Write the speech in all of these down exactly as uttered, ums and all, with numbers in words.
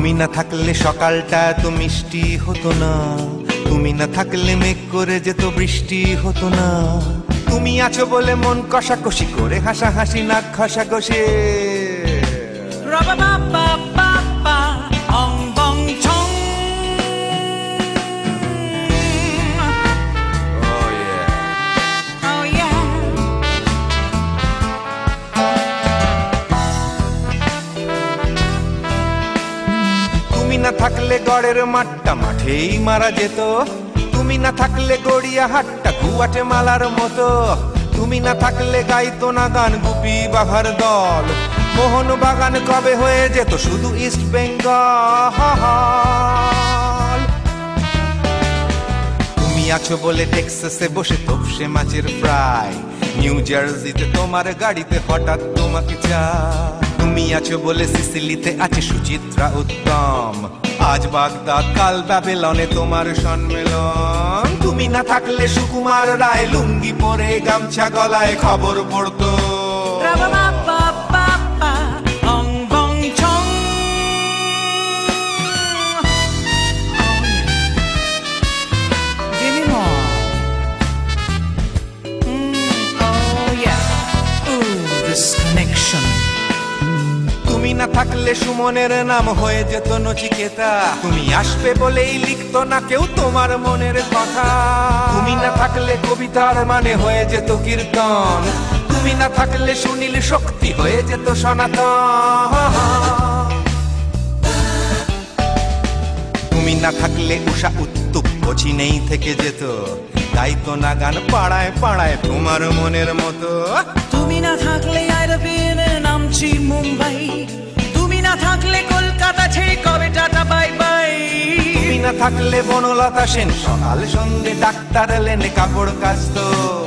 তুমি না থাকলে সকালটা এত মিষ্টি হতো না, তুমি না থাকলে মেঘ করে যেত বৃষ্টি হতো না। তুমি আছো বলে মন কষাকষি করে হাসাহাসি নাক ঘষাঘষি। তুমি না থাকলে গড়ের মাঠটা মাঠেই মারা যেত, তুমি না থাকলে গড়িয়া হাটটা গুয়াটে মালার মতো। তুমি না থাকলে গাইতো না গান গুপি বাঘার দল, মোহন বাগান কবে হয়ে যেত শুধু ইস্ট বেঙ্গল। তুমি আছো বলে টেক্সাসে বসে তপসে মাছের ফ্রাই, নিউ জার্সিতে তোমার গাড়িতে হঠাৎ তোমাকে চাই। তুমি আছো বলে সিসিলিতে আছে সুচিত্রা উত্তম, আজ বাগদাদ কাল ব্যাবিলনে তোমার সম্মেলন। তুমি না থাকলে সুকুমার রায় লুঙ্গি পরে গামছা গলায় খবর পড়তো। তুমি না থাকলে সুমনের নাম হয়ে যেত নচিকেতা, তুমি আসবে বলেই লিখতো না কেউ তোমার মনের কথা। তুমি না থাকলে কবিতার মানে হয়ে যেত কীর্তন, তুমি না থাকলে সুনীল শক্তি হয়ে যেত সনাতন। তুমি না থাকলে উষা উত্তুপ নেই থেকে যেত, গাইতো না গান পাড়ায় পাড়ায় তোমার মনের মতো। তুমি না থাকলে নামছি মুম্বাই, তুমি না থাকলে কলকাতা ছেড়ে কবে টাটা বাই বাই। তুমি না থাকলে বনলতা সেন সকাল সন্ধ্যে ডাক্তার এলেন কাপড় কাচতো।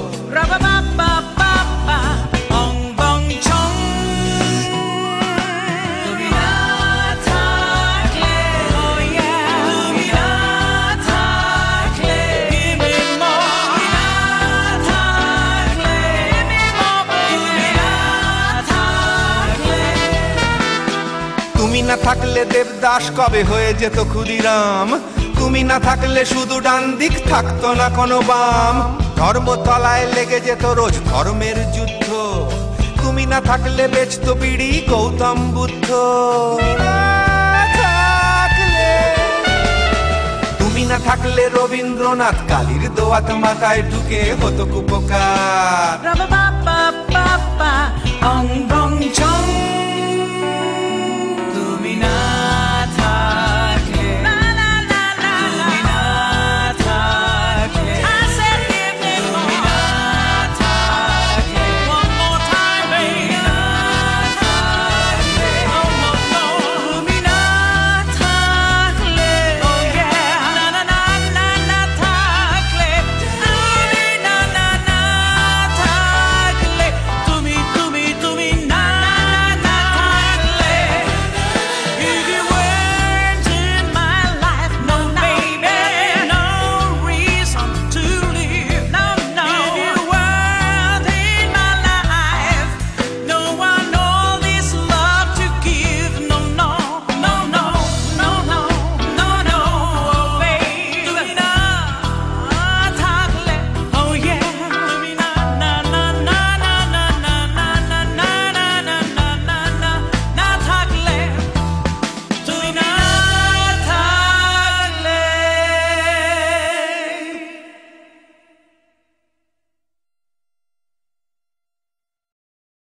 তুমি না থাকলে দেবদাস কবে হয়ে যেত ক্ষুদিরাম, তুমি না থাকলে শুধু ডান দিক থাকতো না কোনো বাম। ধর্মতলায় লেগে যেত রোজ ধর্মের যুদ্ধ, তুমি না থাকলে বেচতো বিড়ি গৌতম বুদ্ধ। তুমি না থাকলে রবীন্দ্রনাথ কালীর দোয়াত মাথায় ঢুকে হতো কুপকার।